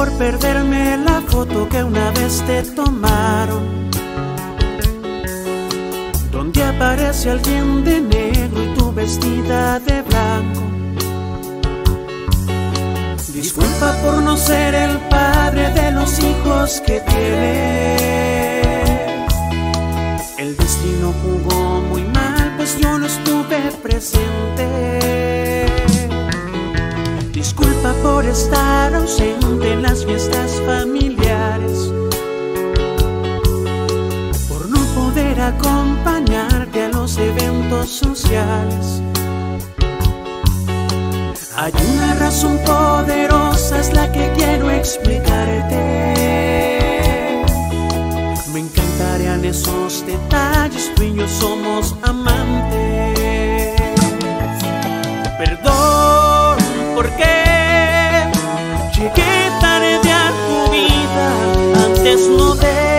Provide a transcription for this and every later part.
por perderme la foto que una vez te tomaron, donde aparece alguien de negro y tú vestida de blanco. Disculpa por no ser el padre de los hijos que tienes. El destino jugó muy mal, pues yo no estuve presente. Disculpa por estar ausente en las fiestas familiares, por no poder acompañarte a los eventos sociales. Hay una razón poderosa, es la que quiero explicarte. Me encantarían esos detalles, tú y yo somos amantes. Perdón, porque llegué tarde a tu vida, antes no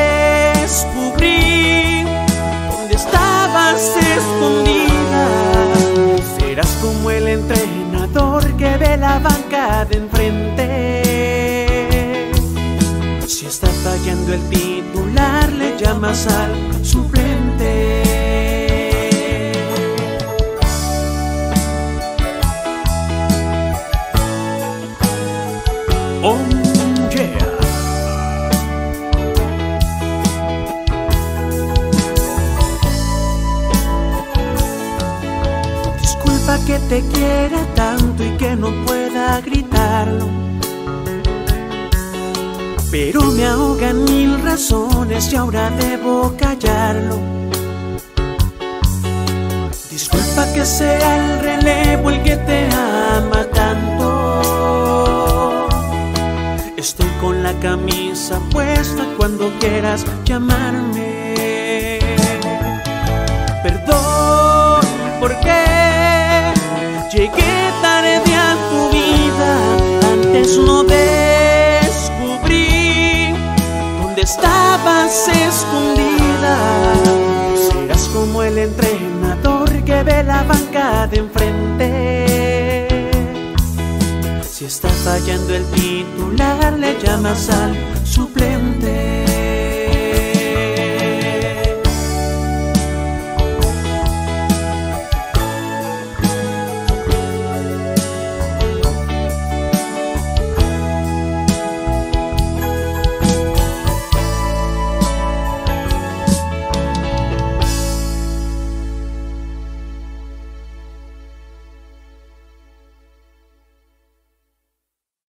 descubrí dónde estabas escondida. Serás como el entrenador que ve la banca de enfrente. Si está fallando el titular, le llamas al suplente. Oh yeah. Disculpa que te quiera tanto y que no pueda gritarlo, pero me ahogan mil razones y ahora debo callarlo. Disculpa que sea el relevo el que te ama tanto. Estoy con la camisa puesta cuando quieras llamarme. Perdón, porque llegué tarde a tu vida, antes no descubrí dónde estabas escondida. Serás como el entrenador que ve la banca de enfrente. Si está fallando el titular, le llamas al suplente.